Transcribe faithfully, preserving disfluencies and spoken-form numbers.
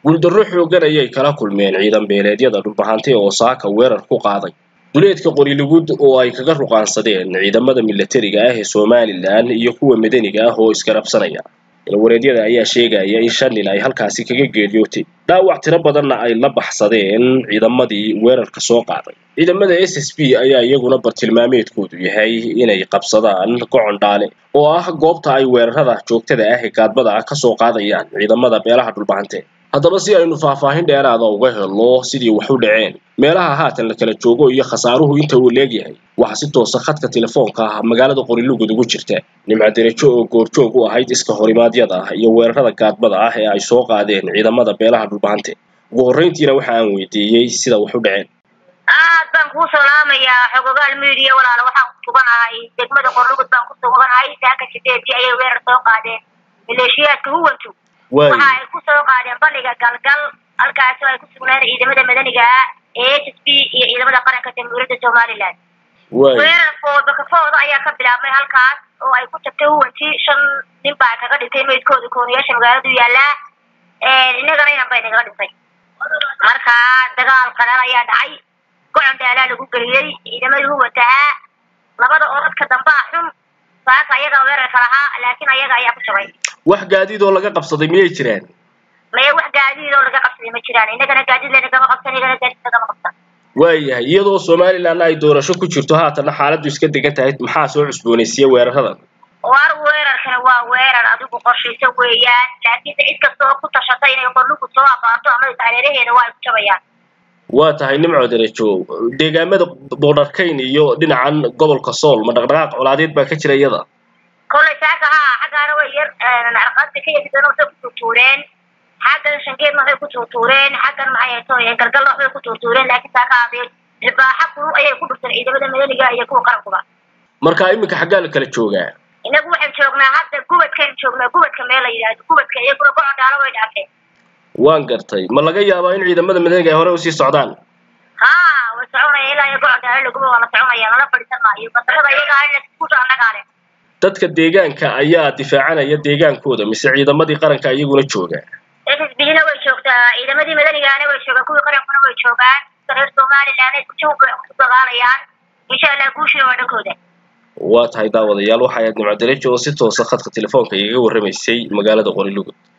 guuldarro xoogan ayay kala kulmeen ciidan beeleedyada dhulbahantay oo saaka weerar ku qaaday duleedka Qorilugud oo ay kaga ruqaansadeen ciidamada militariga ah ee Soomaaliland iyo kuwa madaniga ah oo iskarabsanaya wareedyada ayaa sheegaya in shan nin ay halkaasi kaga geeriyootay dhaawac tiro badanna ay la baxsadeen ciidamadii weerarka soo qaaday ciidamada S S B ayaa iyaguna bartilmaameedkoodu yahay inay qabsadaan Gocondale oo ah goobta ay weerarada joogtada ah ee gaadbada ah ka soo qaadayaan ciidamada beelaha dhulbahantay haddaba si aynu faahfaahin dheeraad ah uga helo sidii wax u dhaceen meelaha haatan la kala joogo iyo khasaaruhu inta uu leeyahay waxa si toos ah khadka telefoonka magaalada Qorilugud ugu jirta Nimco Derejo oo goorjoog u ahayd iska horimaadyada iyo weerarada gaadbada ah ee ay soo qaadeen ciidamada beelaha dhulbahantay ugu horreyntiina waxa aan weydiiyay sida wax u dhaceen aad baan ku salaamayaa xogogaal media walaal waxaan ku suganahay degmada Qorilugud baan ku suganahay saaka sideedii ayay weerar soo qaadeen maleeshiyaadka huwantu waxa ay ku soo qaadeen baliga galgal halkaas oo ay ku sugnaan ciidamada madaniga ah ee S S B iyo ciidamada qaranka Jamhuuriyadda Soomaaliland weerarkooda ka foodo ayaa ka bilaabmay halkaas oo ay ku tagtay huwanti shan nin baa kaga dhintay meydkooda kooniyaasha magaalada yaala ee inagana inaan bay naga dhintay marka dagaal qarar ayaa dhacay Gocondale lagu galiyay ciidamada huwanta labada orodka damba xun saaka ayaga weerar kalaha laakiin ayaga ayaa ku jabay wax gaadiid oo laga qabsaday miyay jireen ma wax gaadiid oo laga qabsaday ma jiraan inagana gaadiid leena kama qabsan inagana gaadiid kama qabsan waayahay iyadoo Soomaaliland ay doorasho ku jirto haatan xaaladdu iska degan tahay maxaa soo cusboonaysiiyay weeraradan war weerarkan waa weerar adigu qorshaysan weeyaan laakiin cid kasta oo ku tashatay inay Qorilugud soo abaarto ama taareeraheeda waa ku jabayaan waa tahay Nimco Derejo deegaamada Boordarkayn iyo dhinacan gobolka Sool ma dhaqdhaqaaq colaadeed baa ka jira iyada kolay saaka ha xagaana way yar arqadka ka yidhi inuu ku tuureen xagan shangeed maxay ku tuureen xagan maxay soo galgal waxay ku tuureen laakiin saaka adeer dibaaxa ku ayay ku dhurteen ciidamada madaniga iyo kuwa qarankuba marka iminka xagaa la kala joogaa inagu waxaan joognaa hadda gubadkan joognaa gubadka meel la yiraahdo gubadka iyo kula Gocondale way dhaafeen waan gartay ma laga yaabaa in ciidamada madaniga ay hore u sii socdaan ha way soconayaan ilaa iyo Gocondale lagu wada soconayaan la fadhiisan maayo batalada iyaga ay ku soo nagaale dadka deegaanka ayaa difaacanaya deegaankooda mise ciidamadii qaranka iyaguna jooga S S B-na way joogtaa ciidamadii madaniga ah way joogaan kuwa qarankuna way joogaan reer Soomaaliland ay ku joogaan ku dagaalayaan insha Allah guusha waa dhankooda waa tahay daawadayaal waxa ay Nimco Derejo oo si toos ah khadka telefoonka iga warramaysay magaalada Qorilugud